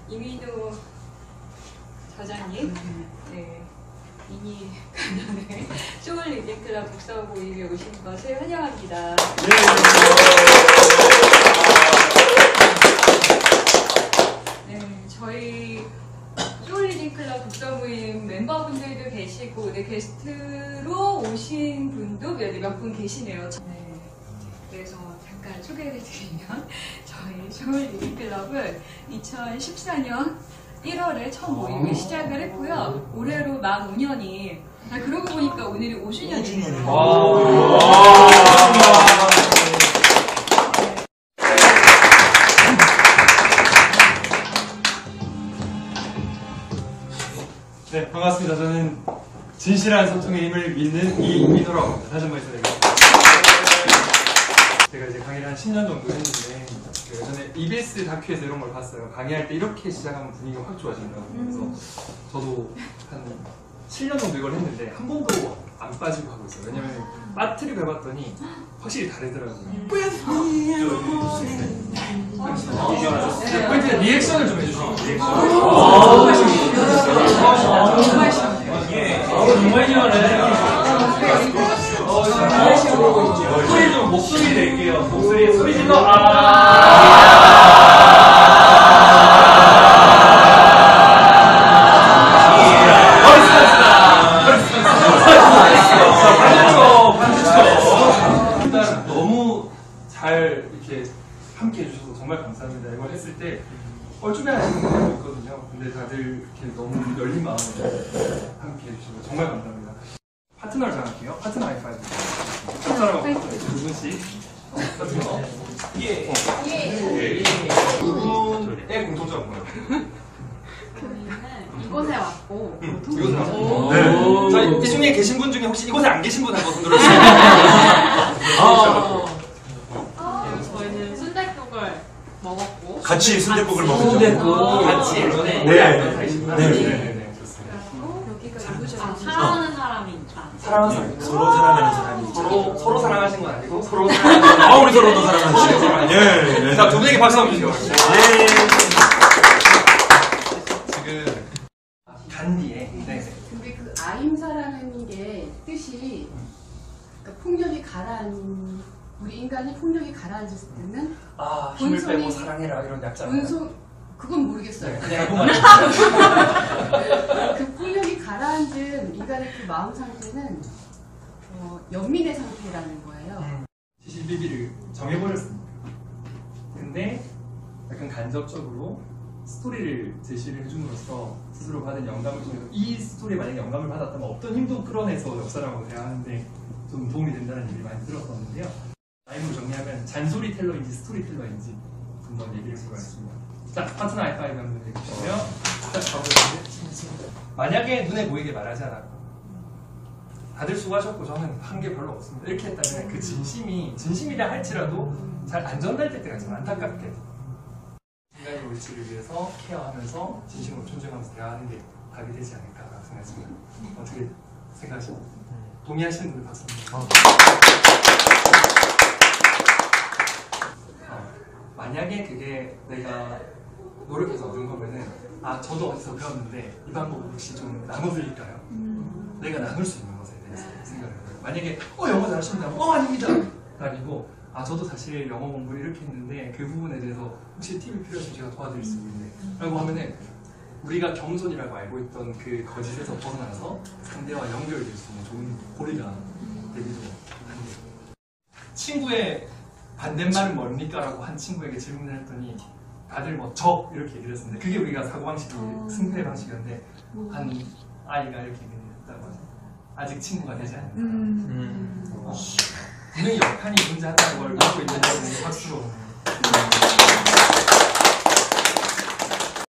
이민호 저자님, 네, 미니 가난의 소울 리딩클럽 북서 모임에 오신 것을 환영합니다. 네, 저희 소울 리딩클럽 북서 모임 멤버분들도 계시고, 네, 게스트로 오신 분도 몇 분 계시네요. 네, 그래서 잠깐 소개를 드리면, 저희 소울 리딩클럽은 2014년 1월에 처음 모임을 시작을 했고요. 올해로 만 5년이. 그러고 보니까 오늘이 5주년이에요. 네, 반갑습니다. 저는 진실한 소통의 힘을 믿는 이민호라고 합니다. 다시 한번 인사드리겠습니다. 제가 이제 강의를 한 10년 정도 했는데, 그 전에 EBS 다큐에서 이런 걸 봤어요. 강의할 때 이렇게 시작하면 분위기가 확 좋아진다고. 그래서 저도 한 7년 정도 이걸 했는데 한 번도 안 빠지고 하고 있어요. 왜냐면 빠트리고 해봤더니 확실히 다르더라고요. 포인트 리액션을 좀 해주시죠. 정말 시원해. 목소리 좀, 목소리 낼게요. 목소리, 소리 질러. 일단 너무 잘 이렇게 함께 해주셔서 정말 감사합니다. 이걸 했을 때 뻘쭘해 하시는 분들도 있거든요. 근데 다들 이렇게 너무 열린 마음으로 함께 해주셔서 정말 감사합니다. 파트너를 정할게요. 파트너 하이파이브. 파트너라고 누군씩. 파트너. 예. 이분의 공통점은 뭐예요? 이곳에 왔고. 이곳에 왔고. 네. 저희 이 중에 계신 분 중에 혹시 이곳에 안 계신 분 한번 손 들어주세요. 저희는 순댓국을 먹었고. 같이 순댓국을 먹었죠. 순댓국 같이. 네. 좋습니다. 여기가 이곳이랑 사랑하는 사람이 있다. 사랑하는 사람. 서로 사랑하는 사람이 서로 사랑하신 건 아니고 서로 우리 서로도 사랑하는 예. 자, 두 분에게 박수 한번 주시기 바랍니다. 지금 간디에 근데 그 아임사라는 게 뜻이 그러니까 폭력이 가라앉는 우리 인간이 폭력이 가라앉았을 때는 힘을 본성이- 빼고 사랑해라 이런 약자잖아요. 그건 모르겠어요. 그냥 그만. 그 폭력이 가라앉은 인간의 그 마음 상태는 연민의 상태라는 거예요. CCBB를 정해버렸습니다. 근데 약간 간접적으로 스토리를 제시를 해줌으로써 스스로 받은 영감을 통해서 이 스토리에 만약에 영감을 받았다면 어떤 힘도 끌어내서 역사라고 해야 하는데 좀 도움이 된다는 얘기를 많이 들었었는데요. 라임으로 정리하면 잔소리텔러인지 스토리텔러인지 한번 얘기를 해보도록 하겠습니다. 자, 파트너 하이파이브 한번 해주시고요. 자, 가보겠습니다. 만약에 눈에 보이게 말하지 않았고 다들 수고하셨고 저는 한 게 별로 없습니다. 이렇게 했다면 그 진심이라 할지라도 잘 안 전달될 때가 좀 안타깝게 인간의 옳지를 위해서 케어하면서 진심으로 존중하면서 대화하는 게 답이 되지 않을까 생각했습니다. 어떻게 생각하십니까? 동의하시는 분들 박수 한번. 만약에 그게 내가 노력해서 얻은 거면은 저도 어디서 배웠는데 이 방법 혹시 좀 나눠드릴까요? 내가 나눌 수 있는 것에 대해서 생각을 해요. 만약에 영어 잘하신다면 아닙니다 아니고 저도 사실 영어 공부를 이렇게 했는데 그 부분에 대해서 혹시 팁이 필요하시면 제가 도와드릴 수 있는데 라고 하면은 우리가 겸손이라고 알고 있던 그 거짓에서 벗어나서 상대와 연결될 수 있는 좋은 고리가 되기도 합니다. 친구의 반대말은 뭡니까? 라고 한 친구에게 질문을 했더니 다들 적 이렇게 얘기를 했습니다. 그게 우리가 사고방식이 승패의 방식이었는데 한 아이가 이렇게 얘기를 했다고 하죠. 아직 친구가 되지 않았다. 분명히 역할이 존재한다는 걸 믿고 있는 여러분이 박수로